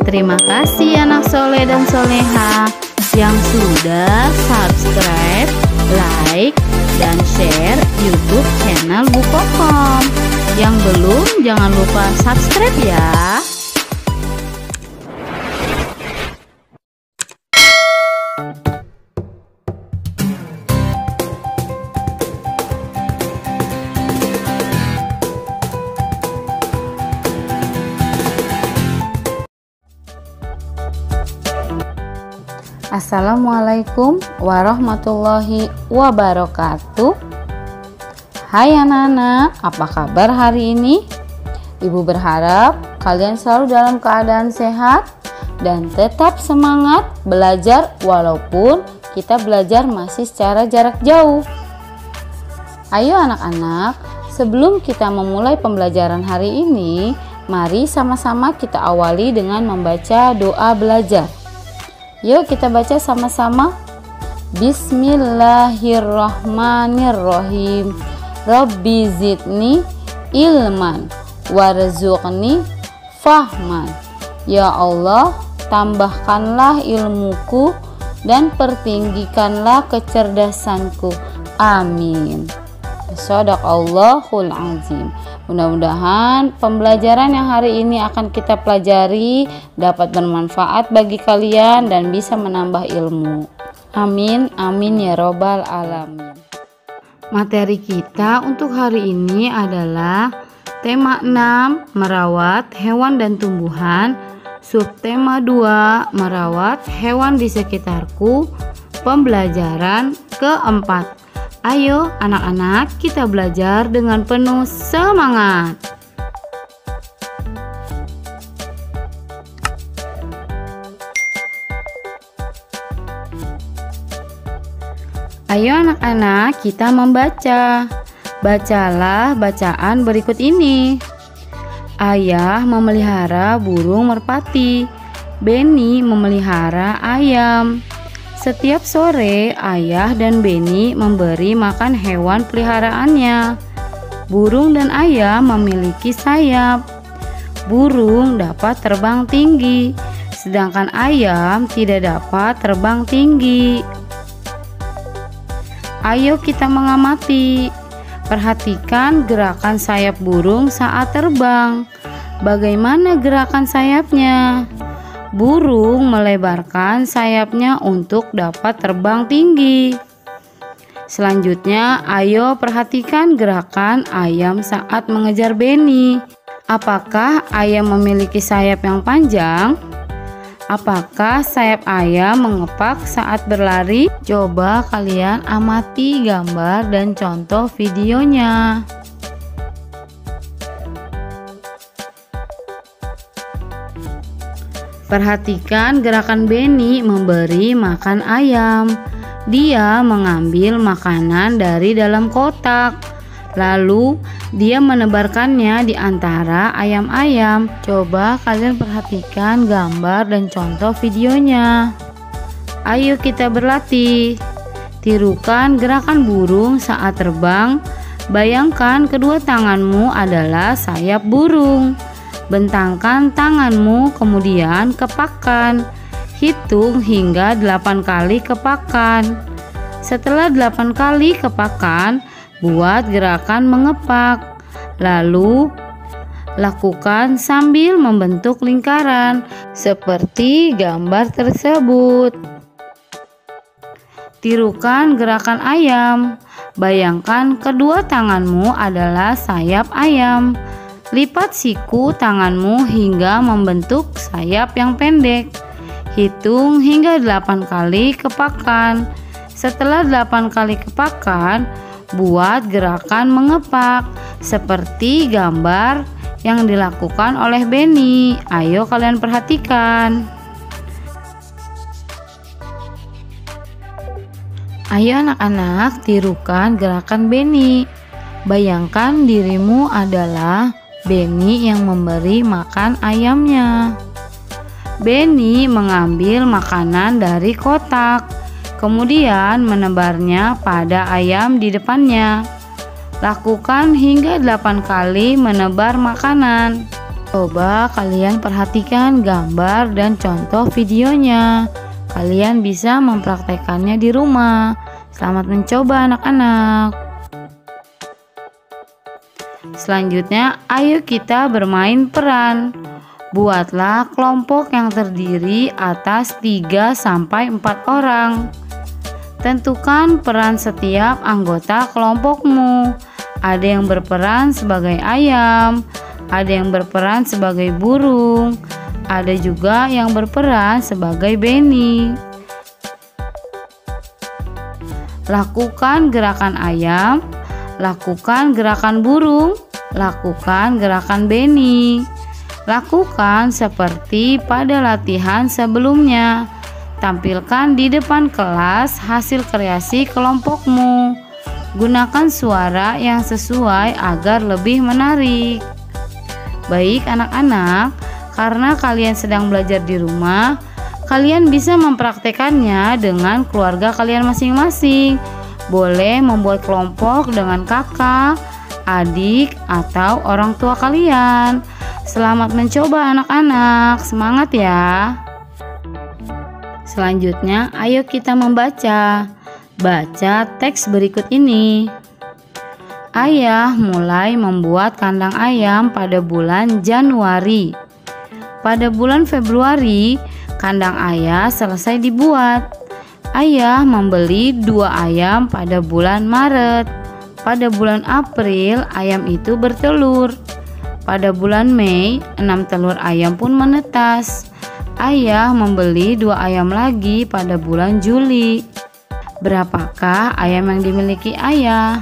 Terima kasih anak soleh dan soleha yang sudah subscribe, like, dan share YouTube channel Bu Kokom. Yang belum, jangan lupa subscribe ya. Assalamualaikum warahmatullahi wabarakatuh. Hai anak-anak, apa kabar hari ini? Ibu berharap kalian selalu dalam keadaan sehat dan tetap semangat belajar walaupun kita belajar masih secara jarak jauh. Ayo anak-anak, sebelum kita memulai pembelajaran hari ini, mari sama-sama kita awali dengan membaca doa belajar. Yuk kita baca sama-sama. Bismillahirrahmanirrahim. Rabbi zidni ilman warzuqni fahman. Ya Allah, tambahkanlah ilmuku dan pertinggikanlah kecerdasanku. Amin. Shadaqallahul azim. Mudah-mudahan pembelajaran yang hari ini akan kita pelajari dapat bermanfaat bagi kalian dan bisa menambah ilmu. Amin, amin ya robbal alamin. Materi kita untuk hari ini adalah tema 6, merawat hewan dan tumbuhan. Subtema 2, merawat hewan di sekitarku. Pembelajaran keempat. Ayo anak-anak, kita belajar dengan penuh semangat. Ayo anak-anak, kita membaca. Bacalah bacaan berikut ini. Ayah memelihara burung merpati. Beni memelihara ayam. Setiap sore, ayah dan Beni memberi makan hewan peliharaannya. Burung dan ayam memiliki sayap. Burung dapat terbang tinggi, sedangkan ayam tidak dapat terbang tinggi. Ayo kita mengamati. Perhatikan gerakan sayap burung saat terbang. Bagaimana gerakan sayapnya? Burung melebarkan sayapnya untuk dapat terbang tinggi. Selanjutnya, ayo perhatikan gerakan ayam saat mengejar Beni. Apakah ayam memiliki sayap yang panjang? Apakah sayap ayam mengepak saat berlari? Coba kalian amati gambar dan contoh videonya. Perhatikan gerakan Beni memberi makan ayam. Dia mengambil makanan dari dalam kotak. Lalu dia menebarkannya di antara ayam-ayam. Coba kalian perhatikan gambar dan contoh videonya. Ayo kita berlatih. Tirukan gerakan burung saat terbang. Bayangkan kedua tanganmu adalah sayap burung. Bentangkan tanganmu, kemudian kepakkan. Hitung hingga 8 kali kepakkan. Setelah 8 kali kepakkan, buat gerakan mengepak. Lalu lakukan sambil membentuk lingkaran seperti gambar tersebut. Tirukan gerakan ayam. Bayangkan kedua tanganmu adalah sayap ayam. Lipat siku tanganmu hingga membentuk sayap yang pendek. Hitung hingga 8 kali kepakan. Setelah 8 kali kepakan, buat gerakan mengepak seperti gambar yang dilakukan oleh Beni. Ayo kalian perhatikan. Ayo anak-anak, tirukan gerakan Beni. Bayangkan dirimu adalah Beni yang memberi makan ayamnya. Beni mengambil makanan dari kotak, kemudian menebarnya pada ayam di depannya. Lakukan hingga 8 kali menebar makanan. Coba kalian perhatikan gambar dan contoh videonya. Kalian bisa mempraktekannya di rumah. Selamat mencoba anak-anak. Selanjutnya, ayo kita bermain peran. Buatlah kelompok yang terdiri atas 3-4 orang. Tentukan peran setiap anggota kelompokmu. Ada yang berperan sebagai ayam, ada yang berperan sebagai burung, ada juga yang berperan sebagai benih. Lakukan gerakan ayam, lakukan gerakan burung, lakukan gerakan benih. Lakukan seperti pada latihan sebelumnya. Tampilkan di depan kelas hasil kreasi kelompokmu. Gunakan suara yang sesuai agar lebih menarik. Baik anak-anak, karena kalian sedang belajar di rumah, kalian bisa mempraktekannya dengan keluarga kalian masing-masing. Boleh membuat kelompok dengan kakak, adik, atau orang tua kalian. Selamat mencoba anak-anak, semangat ya. Selanjutnya, ayo kita membaca. Baca teks berikut ini. Ayah mulai membuat kandang ayam pada bulan Januari. Pada bulan Februari, kandang ayah selesai dibuat. Ayah membeli 2 ayam pada bulan Maret. Pada bulan April, ayam itu bertelur. Pada bulan Mei, 6 telur ayam pun menetas. Ayah membeli 2 ayam lagi pada bulan Juli. Berapakah ayam yang dimiliki ayah?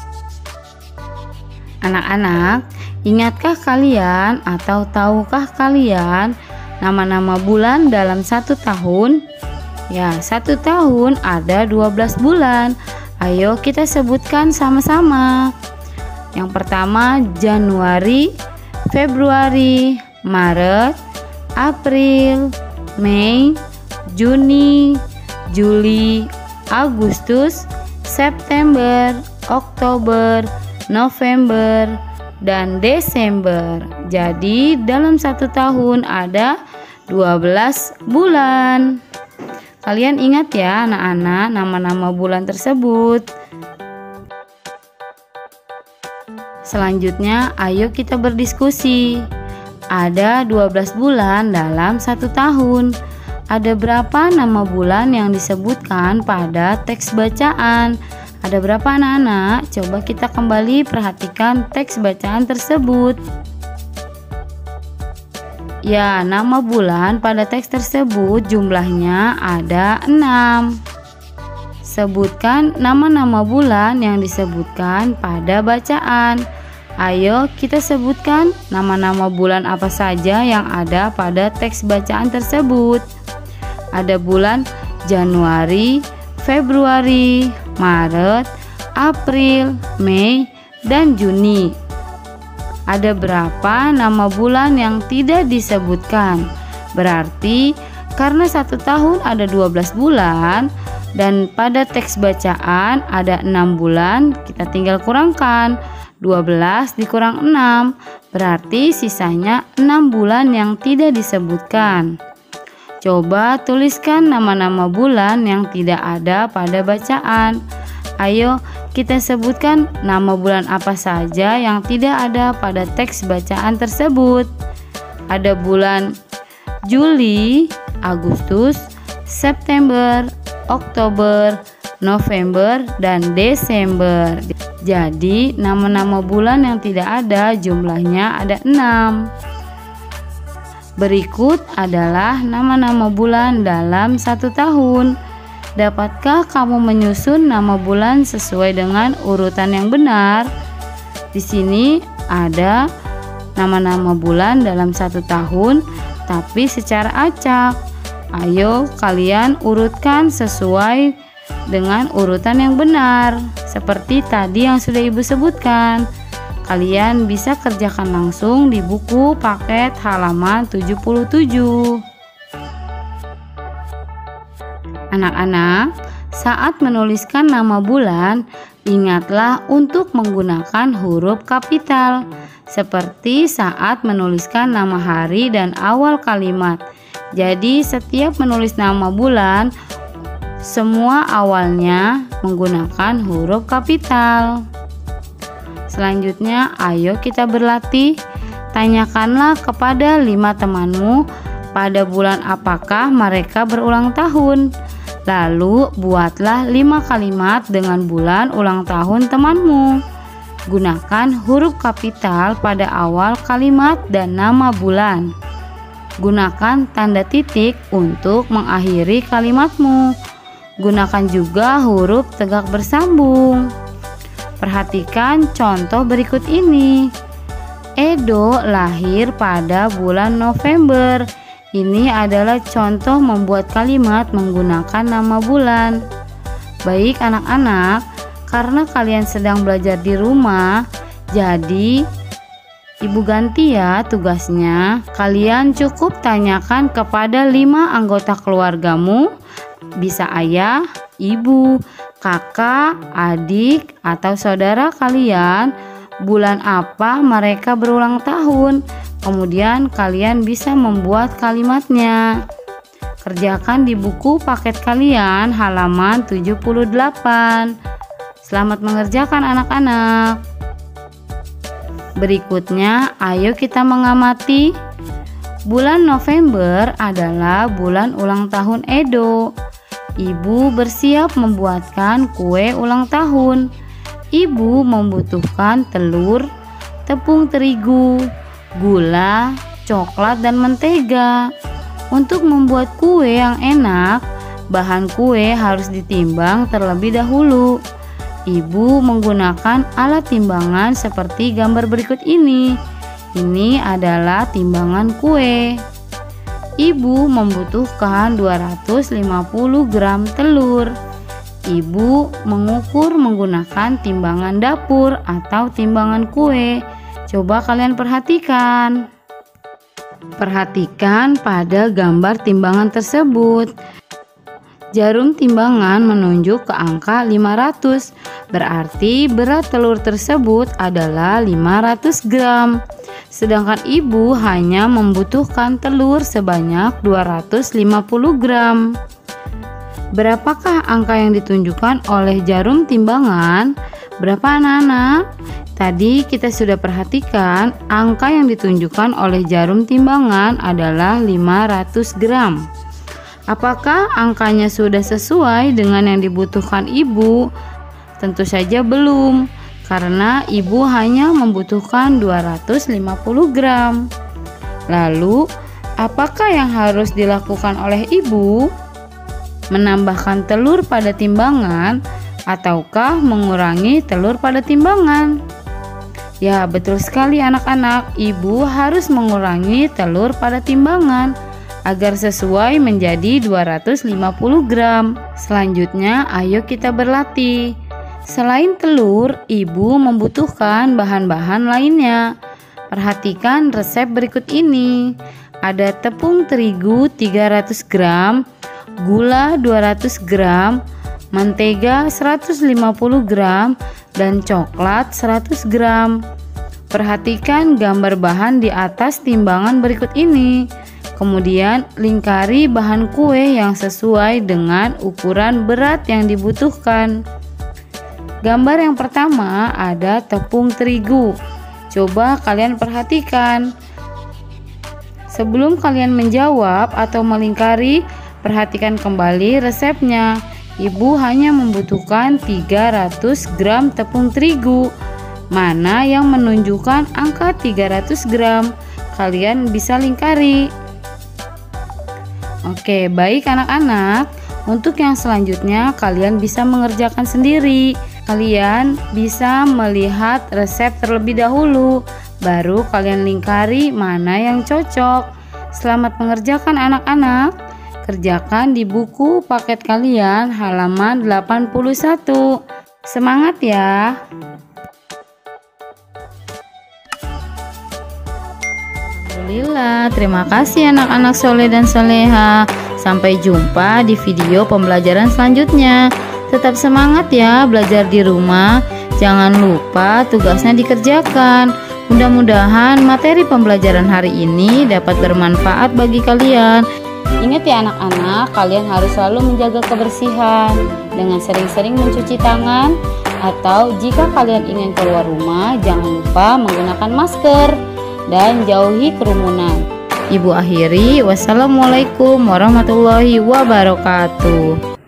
Anak-anak, ingatkah kalian atau tahukah kalian nama-nama bulan dalam 1 tahun? Ya, 1 tahun ada 12 bulan. Ayo kita sebutkan sama-sama. Yang pertama Januari, Februari, Maret, April, Mei, Juni, Juli, Agustus, September, Oktober, November, dan Desember. Jadi dalam 1 tahun ada 12 bulan. Kalian ingat ya anak-anak nama-nama bulan tersebut. Selanjutnya, ayo kita berdiskusi. Ada 12 bulan dalam 1 tahun. Ada berapa nama bulan yang disebutkan pada teks bacaan? Ada berapa anak-anak? Coba kita kembali perhatikan teks bacaan tersebut. Ya, nama bulan pada teks tersebut jumlahnya ada 6. Sebutkan nama-nama bulan yang disebutkan pada bacaan. Ayo kita sebutkan nama-nama bulan apa saja yang ada pada teks bacaan tersebut. Ada bulan Januari, Februari, Maret, April, Mei, dan Juni. Ada berapa nama bulan yang tidak disebutkan? Berarti karena 1 tahun ada 12 bulan dan pada teks bacaan ada 6 bulan, kita tinggal kurangkan 12 dikurang 6, berarti sisanya 6 bulan yang tidak disebutkan. Coba tuliskan nama-nama bulan yang tidak ada pada bacaan. Ayo kita sebutkan nama bulan apa saja yang tidak ada pada teks bacaan tersebut. Ada bulan Juli, Agustus, September, Oktober, November, dan Desember. Jadi nama-nama bulan yang tidak ada jumlahnya ada 6. Berikut adalah nama-nama bulan dalam 1 tahun. Dapatkah kamu menyusun nama bulan sesuai dengan urutan yang benar? Di sini ada nama-nama bulan dalam 1 tahun, tapi secara acak. Ayo kalian urutkan sesuai dengan urutan yang benar. Seperti tadi yang sudah Ibu sebutkan. Kalian bisa kerjakan langsung di buku paket halaman 77. Anak-anak, saat menuliskan nama bulan, ingatlah untuk menggunakan huruf kapital. seperti saat menuliskan nama hari dan awal kalimat. Jadi setiap menulis nama bulan, semua awalnya menggunakan huruf kapital. Selanjutnya, ayo kita berlatih. Tanyakanlah kepada 5 temanmu pada bulan apakah mereka berulang tahun. Lalu buatlah 5 kalimat dengan bulan ulang tahun temanmu. Gunakan huruf kapital pada awal kalimat dan nama bulan. Gunakan tanda titik untuk mengakhiri kalimatmu. Gunakan juga huruf tegak bersambung. Perhatikan contoh berikut ini. Edo lahir pada bulan November. Ini adalah contoh membuat kalimat menggunakan nama bulan. Baik anak-anak, karena kalian sedang belajar di rumah, jadi Ibu ganti ya tugasnya. Kalian cukup tanyakan kepada 5 anggota keluargamu, bisa ayah, ibu, kakak, adik, atau saudara kalian, bulan apa mereka berulang tahun. Kemudian kalian bisa membuat kalimatnya. Kerjakan di buku paket kalian halaman 78. Selamat mengerjakan anak-anak. Berikutnya, ayo kita mengamati. Bulan November adalah bulan ulang tahun Edo. Ibu bersiap membuatkan kue ulang tahun. Ibu membutuhkan telur, tepung terigu, gula, coklat, dan mentega. Untuk membuat kue yang enak, bahan kue harus ditimbang terlebih dahulu. Ibu menggunakan alat timbangan seperti gambar berikut ini. Ini adalah timbangan kue. Ibu membutuhkan 250 gram telur. Ibu mengukur menggunakan timbangan dapur atau timbangan kue. Coba kalian perhatikan. Perhatikan pada gambar timbangan tersebut. Jarum timbangan menunjuk ke angka 500. Berarti berat telur tersebut adalah 500 gram. Sedangkan ibu hanya membutuhkan telur sebanyak 250 gram. Berapakah angka yang ditunjukkan oleh jarum timbangan? Berapa anak-anak? Tadi kita sudah perhatikan angka yang ditunjukkan oleh jarum timbangan adalah 500 gram. Apakah angkanya sudah sesuai dengan yang dibutuhkan ibu? Tentu saja belum, karena ibu hanya membutuhkan 250 gram. Lalu, apakah yang harus dilakukan oleh ibu? Menambahkan telur pada timbangan ataukah mengurangi telur pada timbangan? Ya, betul sekali anak-anak, ibu harus mengurangi telur pada timbangan agar sesuai menjadi 250 gram. Selanjutnya, ayo kita berlatih. Selain telur, ibu membutuhkan bahan-bahan lainnya. Perhatikan resep berikut ini. Ada tepung terigu 300 gram, gula 200 gram, mentega 150 gram, dan coklat 100 gram. Perhatikan gambar bahan di atas timbangan berikut ini. Kemudian lingkari bahan kue yang sesuai dengan ukuran berat yang dibutuhkan. Gambar yang pertama ada tepung terigu. Coba kalian perhatikan. Sebelum kalian menjawab atau melingkari, perhatikan kembali resepnya. Ibu hanya membutuhkan 300 gram tepung terigu. Mana yang menunjukkan angka 300 gram? Kalian bisa lingkari. Oke, baik anak-anak. Untuk yang selanjutnya kalian bisa mengerjakan sendiri. Kalian bisa melihat resep terlebih dahulu, baru kalian lingkari mana yang cocok. Selamat mengerjakan anak-anak. Kerjakan di buku paket kalian halaman 81. Semangat ya. Alhamdulillah, terima kasih anak-anak soleh dan soleha. Sampai jumpa di video pembelajaran selanjutnya. Tetap semangat ya belajar di rumah. Jangan lupa tugasnya dikerjakan. Mudah-mudahan materi pembelajaran hari ini dapat bermanfaat bagi kalian. Ingat ya anak-anak, kalian harus selalu menjaga kebersihan dengan sering-sering mencuci tangan, atau jika kalian ingin keluar rumah, jangan lupa menggunakan masker dan jauhi kerumunan. Ibu akhiri, wassalamualaikum warahmatullahi wabarakatuh.